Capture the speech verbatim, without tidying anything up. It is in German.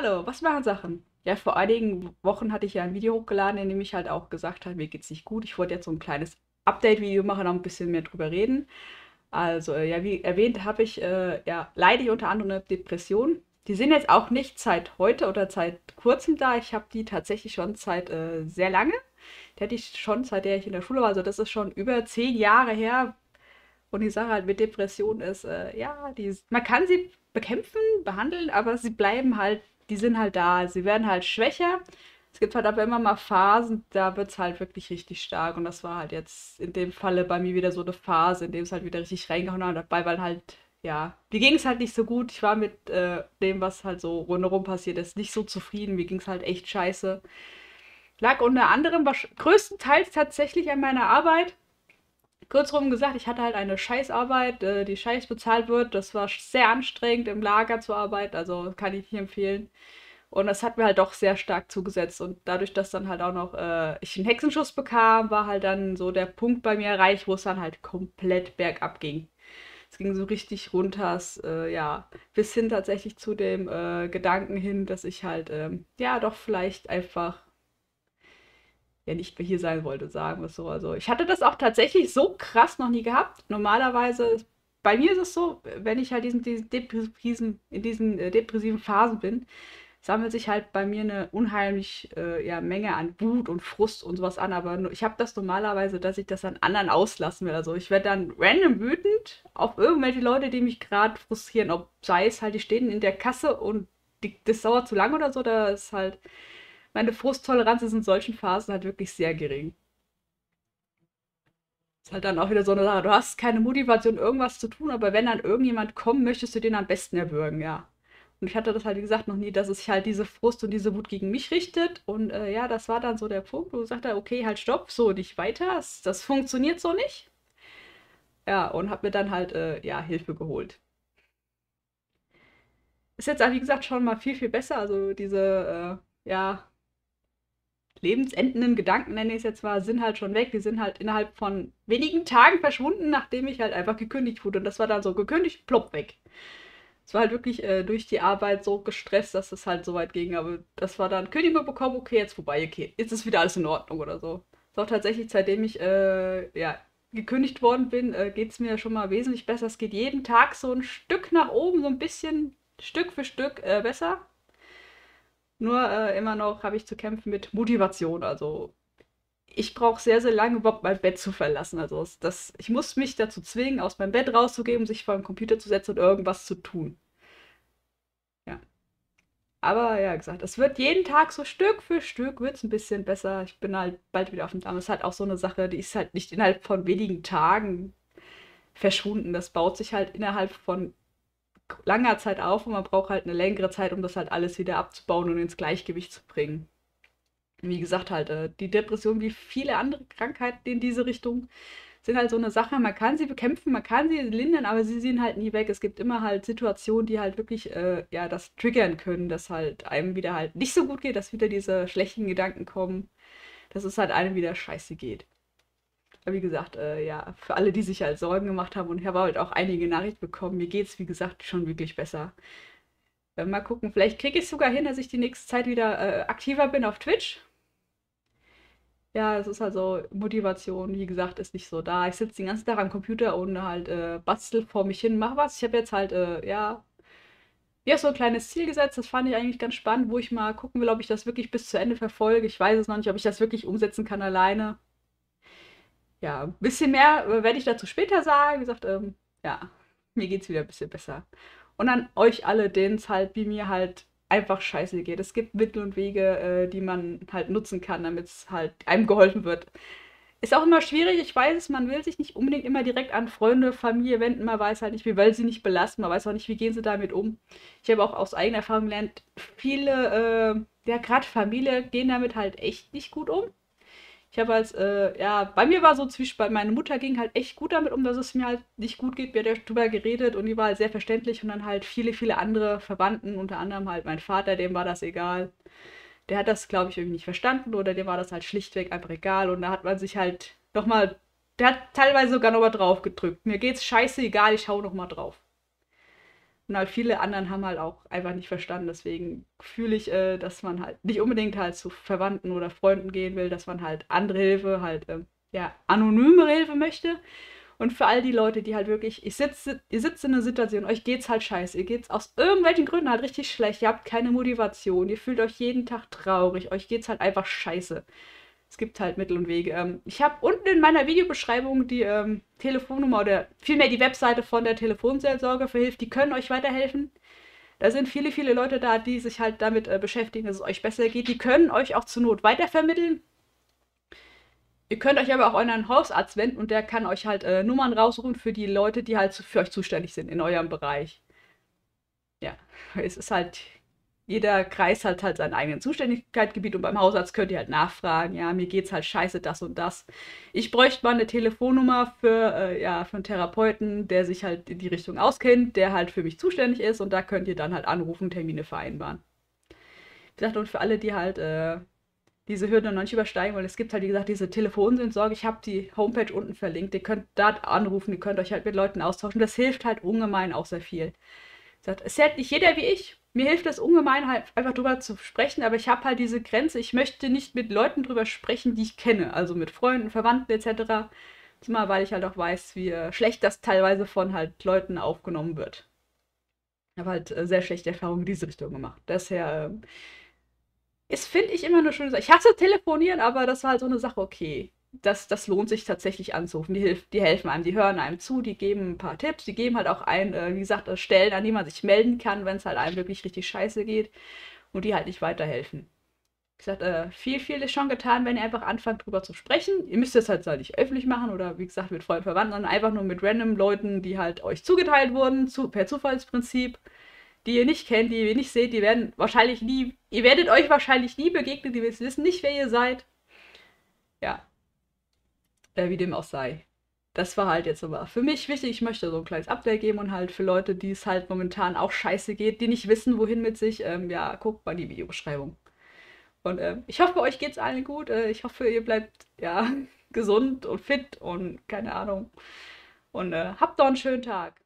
Hallo, was machen Sachen? Ja, vor einigen Wochen hatte ich ja ein Video hochgeladen, in dem ich halt auch gesagt habe, mir geht's nicht gut. Ich wollte jetzt so ein kleines Update-Video machen, noch ein bisschen mehr drüber reden. Also, äh, ja, wie erwähnt, habe ich, äh, ja, leide ich unter anderem eine Depression. Die sind jetzt auch nicht seit heute oder seit kurzem da. Ich habe die tatsächlich schon seit äh, sehr lange. Die hatte ich schon, seit der ich in der Schule war. Also, das ist schon über zehn Jahre her. Und die Sache halt mit Depressionen ist, äh, ja, die, man kann sie bekämpfen, behandeln, aber sie bleiben halt, die sind halt da. Sie werden halt schwächer. Es gibt halt aber immer mal Phasen, da wird es halt wirklich richtig stark. Und das war halt jetzt in dem Falle bei mir wieder so eine Phase, in dem es halt wieder richtig reingehauen hat. Dabei, weil halt, ja, mir ging es halt nicht so gut. Ich war mit äh, dem, was halt so rundherum passiert ist, nicht so zufrieden. Mir ging es halt echt scheiße. Lag unter anderem größtenteils tatsächlich an meiner Arbeit. Kurzum gesagt, ich hatte halt eine Scheißarbeit, äh, die scheiß bezahlt wird. Das war sehr anstrengend, im Lager zu arbeiten, also kann ich nicht empfehlen. Und das hat mir halt doch sehr stark zugesetzt. Und dadurch, dass dann halt auch noch äh, ich einen Hexenschuss bekam, war halt dann so der Punkt bei mir erreicht, wo es dann halt komplett bergab ging. Es ging so richtig runter, äh, ja, bis hin tatsächlich zu dem äh, Gedanken hin, dass ich halt, ähm, ja, doch vielleicht einfach ja nicht mehr hier sein wollte, sagen wir es so. Also ich hatte das auch tatsächlich so krass noch nie gehabt. Normalerweise, bei mir ist es so, wenn ich halt diesen, diesen depressiven, in diesen äh, depressiven Phasen bin, sammelt sich halt bei mir eine unheimlich äh, ja, Menge an Wut und Frust und sowas an. Aber nur, ich habe das normalerweise, dass ich das an anderen auslassen will. Also ich werde dann random wütend auf irgendwelche Leute, die mich gerade frustrieren. Ob sei es halt, die stehen in der Kasse und die, das dauert zu lang oder so, da ist halt meine Frusttoleranz ist in solchen Phasen halt wirklich sehr gering. Ist halt dann auch wieder so eine Sache, du hast keine Motivation, irgendwas zu tun, aber wenn dann irgendjemand kommt, möchtest du den am besten erwürgen, ja. Und ich hatte das halt, wie gesagt, noch nie, dass es sich halt diese Frust und diese Wut gegen mich richtet. Und äh, ja, das war dann so der Punkt, wo ich sagte, okay, halt stopp, so nicht weiter, das, das funktioniert so nicht. Ja, und hab mir dann halt, äh, ja, Hilfe geholt. Ist jetzt, wie gesagt, schon mal viel, viel besser. Also diese, äh, ja, lebensendenden Gedanken, nenne ich es jetzt mal, sind halt schon weg. Die sind halt innerhalb von wenigen Tagen verschwunden, nachdem ich halt einfach gekündigt wurde. Und das war dann so gekündigt, plopp, weg. Es war halt wirklich äh, durch die Arbeit so gestresst, dass es halt so weit ging. Aber das war dann Kündigung bekommen, okay, jetzt vorbei, okay, jetzt ist wieder alles in Ordnung oder so. Ist auch tatsächlich, seitdem ich äh, ja, gekündigt worden bin, äh, geht es mir schon mal wesentlich besser. Es geht jeden Tag so ein Stück nach oben, so ein bisschen Stück für Stück äh, besser. Nur äh, immer noch habe ich zu kämpfen mit Motivation. Also ich brauche sehr, sehr lange, überhaupt mein Bett zu verlassen. Also das, ich muss mich dazu zwingen, aus meinem Bett rauszugehen, sich vor den Computer zu setzen und irgendwas zu tun. Ja. Aber ja, gesagt, es wird jeden Tag so Stück für Stück wird es ein bisschen besser. Ich bin halt bald wieder auf dem Damm. Es ist halt auch so eine Sache, die ist halt nicht innerhalb von wenigen Tagen verschwunden. Das baut sich halt innerhalb von langer Zeit auf und man braucht halt eine längere Zeit, um das halt alles wieder abzubauen und ins Gleichgewicht zu bringen. Wie gesagt, halt, äh, die Depression wie viele andere Krankheiten in diese Richtung sind halt so eine Sache, man kann sie bekämpfen, man kann sie lindern, aber sie sind halt nie weg. Es gibt immer halt Situationen, die halt wirklich, äh, ja, das triggern können, dass halt einem wieder halt nicht so gut geht, dass wieder diese schlechten Gedanken kommen, dass es halt einem wieder scheiße geht. Aber wie gesagt, äh, ja, für alle, die sich halt Sorgen gemacht haben und ich habe halt auch einige Nachrichten bekommen, mir geht's, wie gesagt, schon wirklich besser. Äh, mal gucken, vielleicht kriege ich es sogar hin, dass ich die nächste Zeit wieder äh, aktiver bin auf Twitch. Ja, es ist halt so, Motivation, wie gesagt, ist nicht so da. Ich sitze den ganzen Tag am Computer und halt äh, bastel vor mich hin, mach was. Ich habe jetzt halt, äh, ja, mir so ein kleines Ziel gesetzt. Das fand ich eigentlich ganz spannend, wo ich mal gucken will, ob ich das wirklich bis zu Ende verfolge. Ich weiß es noch nicht, ob ich das wirklich umsetzen kann alleine. Ja, ein bisschen mehr äh, werde ich dazu später sagen. Wie gesagt, ähm, ja, mir geht's wieder ein bisschen besser. Und an euch alle, denen es halt wie mir halt einfach scheiße geht. Es gibt Mittel und Wege, äh, die man halt nutzen kann, damit es halt einem geholfen wird. Ist auch immer schwierig, ich weiß es, man will sich nicht unbedingt immer direkt an Freunde, Familie wenden, man weiß halt nicht, wie will sie nicht belasten, man weiß auch nicht, wie gehen sie damit um. Ich habe auch aus eigener Erfahrung gelernt, viele, äh, ja, gerade Familie gehen damit halt echt nicht gut um. Ich habe als, äh, ja, bei mir war so zwischen, bei meiner Mutter ging halt echt gut damit um, dass es mir halt nicht gut geht. Wir haben ja drüber geredet und die war halt sehr verständlich und dann halt viele, viele andere Verwandten, unter anderem halt mein Vater, dem war das egal. Der hat das, glaube ich, irgendwie nicht verstanden oder dem war das halt schlichtweg einfach egal und da hat man sich halt nochmal, der hat teilweise sogar nochmal drauf gedrückt. Mir geht's scheiße egal, ich hau nochmal drauf. Und halt viele anderen haben halt auch einfach nicht verstanden. Deswegen fühle ich, äh, dass man halt nicht unbedingt halt zu Verwandten oder Freunden gehen will, dass man halt andere Hilfe, halt, ähm, ja, anonyme Hilfe möchte. Und für all die Leute, die halt wirklich, ich sitze, ihr sitzt in einer Situation, euch geht's halt scheiße, ihr geht's aus irgendwelchen Gründen halt richtig schlecht, ihr habt keine Motivation, ihr fühlt euch jeden Tag traurig, euch geht's halt einfach scheiße. Es gibt halt Mittel und Wege. Ähm, ich habe unten in meiner Videobeschreibung die ähm, Telefonnummer oder vielmehr die Webseite von der Telefonseelsorge für Hilfe. Die können euch weiterhelfen. Da sind viele, viele Leute da, die sich halt damit äh, beschäftigen, dass es euch besser geht. Die können euch auch zur Not weitervermitteln. Ihr könnt euch aber auch an einen Hausarzt wenden und der kann euch halt äh, Nummern raussuchen für die Leute, die halt für euch zuständig sind in eurem Bereich. Ja, es ist halt, jeder Kreis hat halt sein eigenes Zuständigkeitsgebiet und beim Hausarzt könnt ihr halt nachfragen, ja, mir geht's halt scheiße, das und das. Ich bräuchte mal eine Telefonnummer für, äh, ja, für einen Therapeuten, der sich halt in die Richtung auskennt, der halt für mich zuständig ist und da könnt ihr dann halt anrufen, Termine vereinbaren. Wie gesagt, und für alle, die halt äh, diese Hürde noch nicht übersteigen wollen, es gibt halt, wie gesagt, diese Telefonseelsorge, ich habe die Homepage unten verlinkt, ihr könnt da anrufen, ihr könnt euch halt mit Leuten austauschen, das hilft halt ungemein auch sehr viel. Sagt, es ist halt nicht jeder wie ich. Mir hilft es ungemein, halt einfach drüber zu sprechen, aber ich habe halt diese Grenze. Ich möchte nicht mit Leuten drüber sprechen, die ich kenne, also mit Freunden, Verwandten et cetera. Zumal, weil ich halt auch weiß, wie schlecht das teilweise von halt Leuten aufgenommen wird. Ich habe halt äh, sehr schlechte Erfahrungen in diese Richtung gemacht. Daher äh, ist, finde ich, immer eine schöne Sache. Ich hasse telefonieren, aber das war halt so eine Sache, okay. Das, das lohnt sich tatsächlich anzurufen. Die, hilf, die helfen einem, die hören einem zu, die geben ein paar Tipps, die geben halt auch ein, äh, wie gesagt, äh, Stellen, an die man sich melden kann, wenn es halt einem wirklich richtig scheiße geht und die halt nicht weiterhelfen. Wie gesagt, äh, viel, viel ist schon getan, wenn ihr einfach anfangt, drüber zu sprechen. Ihr müsst es halt zwar nicht öffentlich machen oder wie gesagt mit Freunden, Verwandten, sondern einfach nur mit random Leuten, die halt euch zugeteilt wurden, zu, per Zufallsprinzip, die ihr nicht kennt, die ihr nicht seht, die werden wahrscheinlich nie, ihr werdet euch wahrscheinlich nie begegnen, die wissen nicht, wer ihr seid. Ja, äh, wie dem auch sei. Das war halt jetzt aber für mich wichtig. Ich möchte so ein kleines Update geben und halt für Leute, die es halt momentan auch scheiße geht, die nicht wissen, wohin mit sich, ähm, ja, guckt mal die Videobeschreibung. Und ähm, ich hoffe, euch geht's allen gut. Äh, ich hoffe, ihr bleibt, ja, gesund und fit und keine Ahnung. Und äh, habt doch einen schönen Tag.